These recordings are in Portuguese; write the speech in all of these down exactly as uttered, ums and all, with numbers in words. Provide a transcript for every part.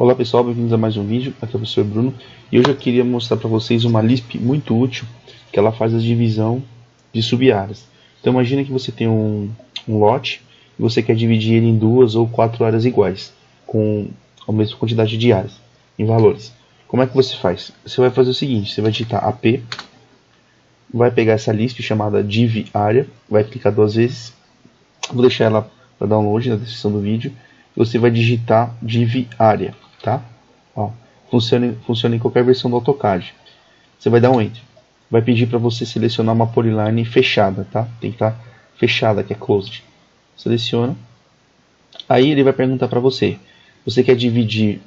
Olá pessoal, bem-vindos a mais um vídeo. Aqui é o professor Bruno e hoje eu queria mostrar para vocês uma Lisp muito útil que ela faz a divisão de sub-áreas. Então imagina que você tem um, um lote e você quer dividir ele em duas ou quatro áreas iguais com a mesma quantidade de áreas em valores. Como é que você faz? Você vai fazer o seguinte, você vai digitar ap, vai pegar essa Lisp chamada div área, vai clicar duas vezes, vou deixar ela para download na descrição do vídeo. Você vai digitar div área, tá? Ó, funciona, funciona em qualquer versão do AutoCAD. Você vai dar um Enter. Vai pedir para você selecionar uma polyline fechada, tá? Tem que estar fechada, que é closed. Seleciona. Aí ele vai perguntar para você: você quer dividir,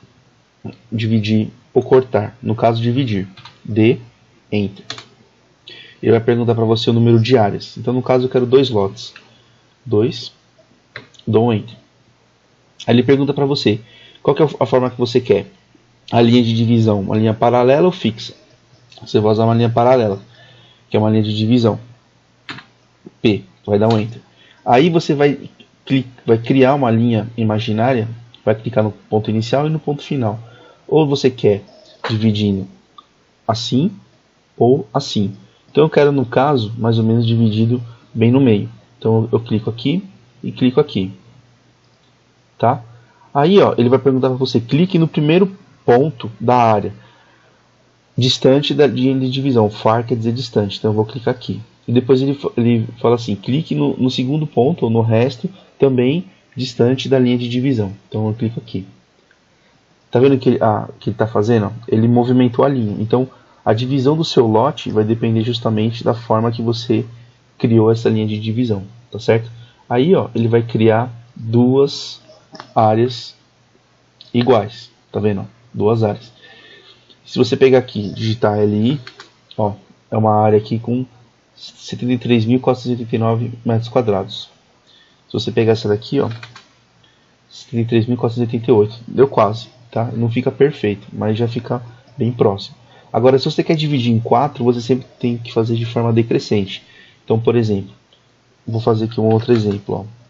dividir ou cortar? No caso, dividir. Dê Enter. Ele vai perguntar para você o número de áreas. Então, no caso, eu quero dois lotes. dois. Dou um Enter. Aí ele pergunta para você, qual que é a forma que você quer? A linha de divisão, uma linha paralela ou fixa? Você vai usar uma linha paralela, que é uma linha de divisão. P, vai dar um Enter. Aí você vai, vai criar uma linha imaginária, vai clicar no ponto inicial e no ponto final. Ou você quer dividindo assim ou assim. Então eu quero, no caso, mais ou menos dividido bem no meio. Então eu clico aqui e clico aqui. Tá? Aí ó, ele vai perguntar para você, clique no primeiro ponto da área distante da linha de divisão. Far quer dizer distante, então eu vou clicar aqui. E depois ele, ele fala assim, clique no, no segundo ponto, ou no resto, também distante da linha de divisão. Então eu clico aqui. Tá vendo o que ele ah, está fazendo? Ele movimentou a linha. Então a divisão do seu lote vai depender justamente da forma que você criou essa linha de divisão. Tá certo? Aí ó, ele vai criar duas áreas iguais, tá vendo? Duas áreas. Se você pegar aqui, digitar L I, ó, é uma área aqui com setenta e três mil quatrocentos e oitenta e nove metros quadrados. Se você pegar essa daqui, ó, setenta e três mil quatrocentos e oitenta e oito, deu quase, tá? Não fica perfeito, mas já fica bem próximo. Agora, se você quer dividir em quatro, você sempre tem que fazer de forma decrescente. Então, por exemplo, vou fazer aqui um outro exemplo, ó.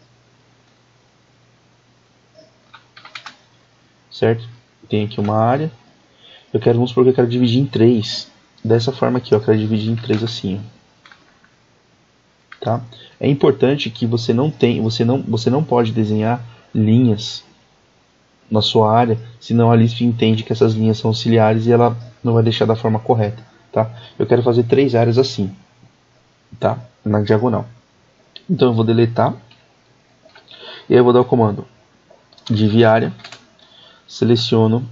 Certo? Tem aqui uma área. Eu quero, vamos supor que eu quero dividir em três. Dessa forma aqui, ó, eu quero dividir em três assim, ó. Tá? É importante que você não tem, você não, você não pode desenhar linhas na sua área, senão a Lisp entende que essas linhas são auxiliares e ela não vai deixar da forma correta, tá? Eu quero fazer três áreas assim, tá? Na diagonal. Então eu vou deletar e aí eu vou dar o comando div área. Seleciono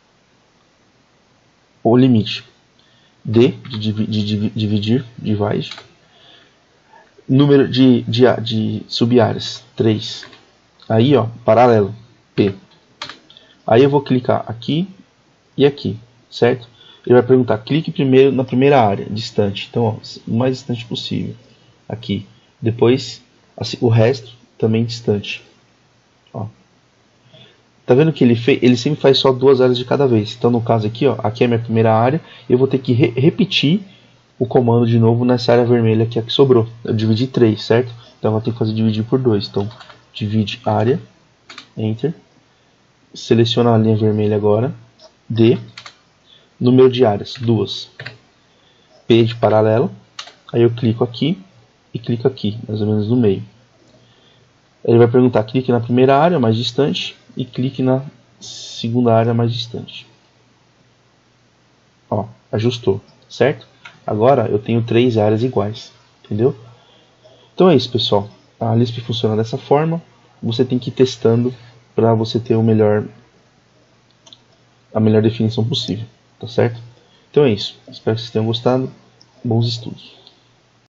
o limite D de, de, de dividir, divide, número de, de, de sub-áreas, três. Aí ó, paralelo, P. Aí eu vou clicar aqui e aqui, certo? Ele vai perguntar, clique primeiro na primeira área, distante. Então ó, o mais distante possível, aqui. Depois assim, o resto também distante. Ó. Tá vendo que ele, fez, ele sempre faz só duas áreas de cada vez. Então no caso aqui, ó, aqui é a minha primeira área. Eu vou ter que re repetir o comando de novo nessa área vermelha que é a que sobrou. Eu dividi três, certo? Então eu vou ter que fazer dividir por dois. Então divide área, Enter. Seleciona a linha vermelha agora. D. Número de áreas, duas. P de paralelo. Aí eu clico aqui e clico aqui, mais ou menos no meio. Ele vai perguntar, clique na primeira área mais distante e clique na segunda área mais distante. Ó, ajustou, certo? Agora eu tenho três áreas iguais, entendeu? Então é isso, pessoal. A Lisp funciona dessa forma. Você tem que ir testando para você ter o melhor, a melhor definição possível, tá certo? Então é isso. Espero que vocês tenham gostado. Bons estudos.